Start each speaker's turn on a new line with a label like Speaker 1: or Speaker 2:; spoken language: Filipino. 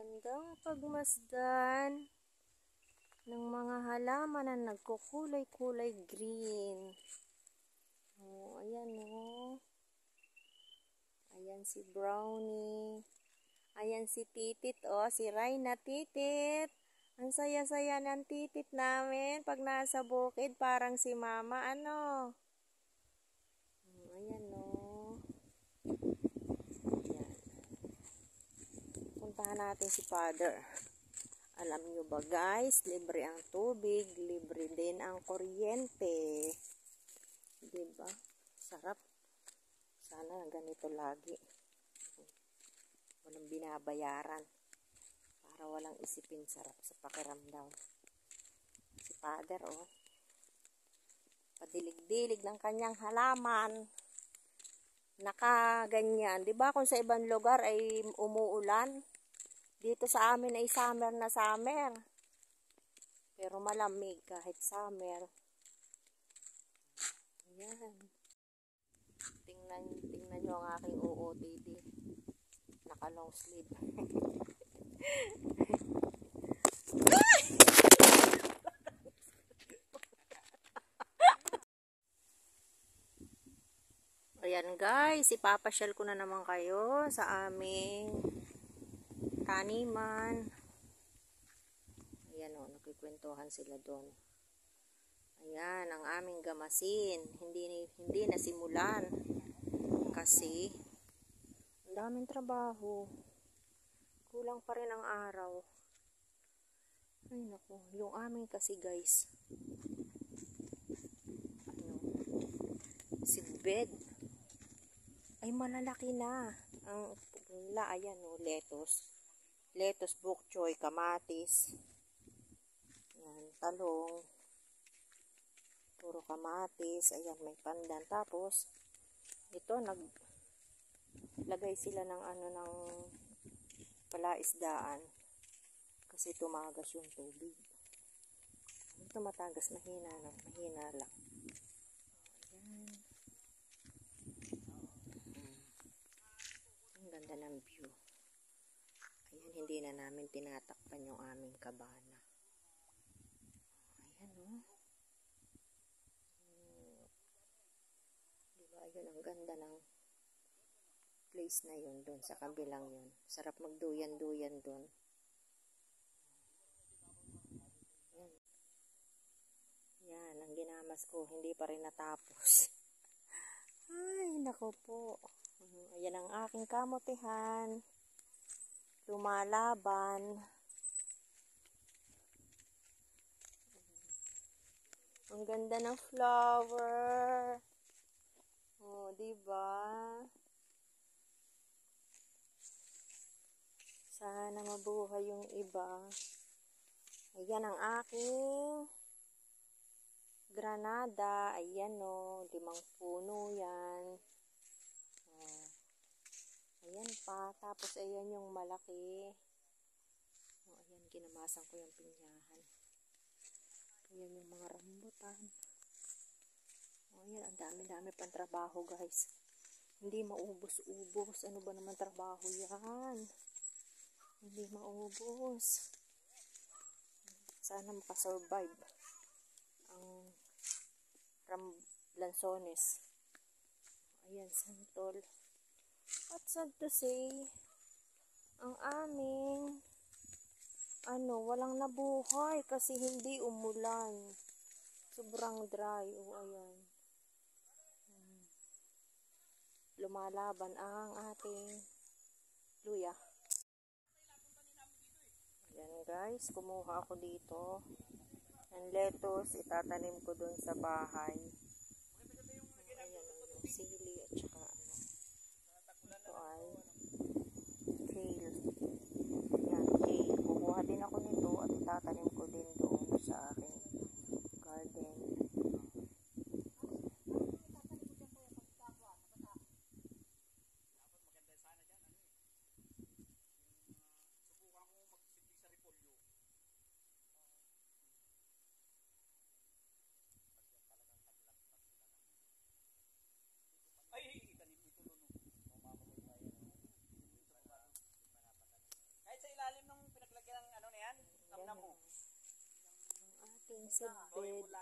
Speaker 1: Magandang pagmasdan ng mga halaman na nagkukulay-kulay green. Oh, ayan oh. Ayan si Brownie. Ayan si Titit oh, si Rhina Titit. Ang saya-saya ng Titit namin pag nasa bukid, parang si Mama ano. Ayan oh. Ayan. Puntahan natin si Father. Alam nyo ba guys, libre ang tubig, libre din ang kuryente. Diba? Sarap. Sana ganito lagi. Walang binabayaran. Para walang isipin, sarap sa pakiramdam. Si Father oh. Padilig-dilig ng kanyang halaman. Nakaganyan. Diba kung sa ibang lugar ay umuulan? Dito sa amin ay summer na summer. Pero malamig kahit summer. Ayan. Tingnan nyo ang aking OOTD. Naka long sleeve. Ayan guys, ipapasyal ko na naman kayo sa aming taniman. Ayan o, nagkikwentuhan sila doon. Ayan, ang aming gamasin. Hindi nasimulan. Kasi, ang daming trabaho. Kulang pa rin ang araw. Ay naku, yung aming kasi guys. Si bed. Ay malalaki na. Ang ayan o, lettuce. Lettuce, bok choy, kamatis. Ayan, talong. Puro kamatis. Ayan, may pandan. Tapos, ito, naglagay sila ng ng palaisdaan. Kasi tumagas yung tubig. Ito matagas, mahina lang. Ayan. Ang ganda ng view. Ayan, hindi na namin tinatakpan yung aming kabana. Ayan, diba, ayun, ang ganda ng place na yun, doon sa kabilang yun. Sarap magduyan-duyan doon. Ayan. Yan, ang ginamas ko, hindi pa rin natapos. Ay, nako po. Ayan ang aking kamutihan. Lumalaban. Ang ganda ng flower. Oh, diba? Sana mabuhay yung iba. Ayan ang aking granada. Ayan o, 5 puno yan. Oh. Ayan pa. Tapos ayan yung malaki. Oh, ayan, ginamasan ko yung pinyahan. Ayan yung mga rambutan. Oh, ayan, ang dami-dami pang trabaho guys. Hindi maubos-ubos. Ano ba naman trabaho yan? Hindi maubos. Sana makasurvive ang lansones. Ayan, santol. At sad to say, ang aming walang nabuhay kasi hindi umulan. Sobrang dry. O, ayan. Lumalaban ang ating luya. Ayan guys, kumuha ako dito ng lettuce, itatanim ko dun sa bahay. Ayan yung sili at saka ito ay kale. Ayan, kale. Kukuha din ako nito at itatanim ko din doon sa aking garden. seedbed.